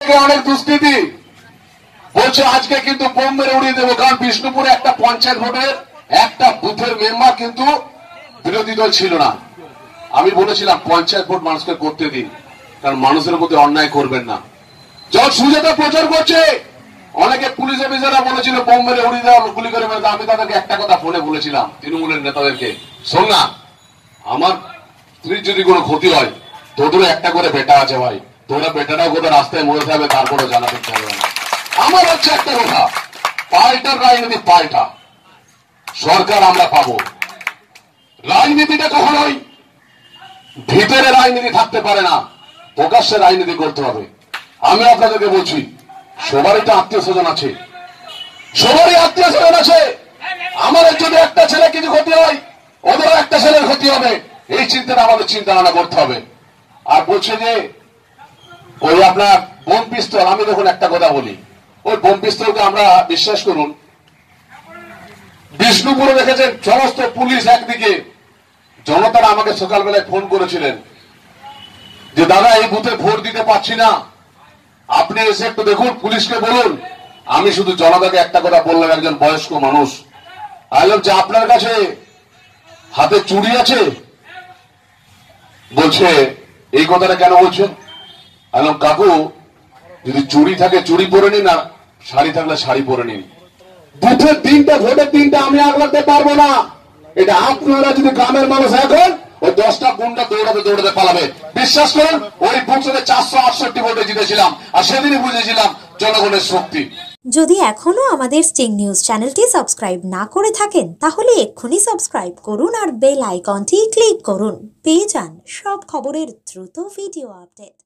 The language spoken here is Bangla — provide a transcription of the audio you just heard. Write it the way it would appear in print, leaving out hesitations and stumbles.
অনেক দুষ্কৃতি বলছে আজকে কিন্তু বোম মেরে উড়িয়ে দেবো, কারণ বিষ্ণুপুরে একটা পঞ্চায়েত ভোটের একটা বুথের মেম্বার কিন্তু বিরোধী দল ছিল না। আমি বলেছিলাম পঞ্চায়েত ভোট মানুষকে করতে দিন, কারণ মানুষের মধ্যে অন্যায় করবেন না। যখন সুজাতা প্রচার করছে অনেকে পুলিশ অফিসাররা বলেছিল বোম মেরে উড়িয়ে দেওয়া, গুলি করে মেরে দেওয়া। আমি তাদেরকে একটা কথা ফোনে বলেছিলাম তৃণমূলের নেতাদেরকে, শোন না, আমার স্ত্রীর যদি কোনো ক্ষতি হয় তোদেরও একটা করে বেটা আছে ভাই, তোরা বেটাটাও কোথাও রাস্তায় মরে থাকবে তারপরে জানাতে পারবে না। আমার হচ্ছে একটা কথা, পাল্টার রাজনীতি পাল্টা, সরকার আমরা পাবো। রাজনীতিটা কখনোই ভিতরে রাজনীতি থাকতে পারে না, প্রকাশ্যে রাজনীতি করতে হবে। আমি আপনাদেরকে বলছি সবারই তো আত্মীয় স্বজন আছে, সবারই আত্মীয় স্বজন আছে। আমাদের যদি একটা ছেলে কিছু ক্ষতি হয় ওদেরও একটা ছেলের ক্ষতি হবে, এই চিন্তাটা আমাদের চিন্তা ভাবনা করতে হবে। আর বলছে যে ওই আপনার বোম পিস্তল, আমি দেখুন একটা কথা বলি, ওই বোম পিস্তলকে আমরা বিশ্বাস করুন বিষ্ণুপুরে দেখেছেন সমস্ত পুলিশ একদিকে, জনতারা আমাকে সকালবেলায় ফোন করেছিলেন যে দাদা এই বুথে ভোট দিতে পারছি না, আপনি এসে একটু দেখুন, পুলিশকে বলুন। আমি শুধু জনতাকে একটা কথা বললাম, একজন বয়স্ক মানুষ, আইলাম যে আপনার কাছে হাতে চুড়ি আছে? বলছে এই কথাটা কেন বলছেন? আইলাম কাকু যদি চুড়ি থাকে চুড়ি পরে নিন, আর শাড়ি থাকলে শাড়ি পরে নিন। বুথের দিনটা ভোটের দিনটা আমি আগলাতে পারবো না, এটা আপনারা যদি গ্রামের মানুষ এখন ওই 10টা গুন্ডা দৌড়াতে দৌড়াতে পালাবে। বিশ্বাস করুন ওই বুথে 468 ভোটে জিতেছিলাম, আর সেদিনই বুঝেছিলাম জনগণের শক্তি। যদি এখনো আমাদের স্টিং নিউজ চ্যানেলটি সাবস্ক্রাইব না করে থাকেন তাহলে এক্ষুনি সাবস্ক্রাইব করুন আর বেল আইকনটি ক্লিক করুন, পেয়ে যান সব খবরের দ্রুত ভিডিও আপডেট।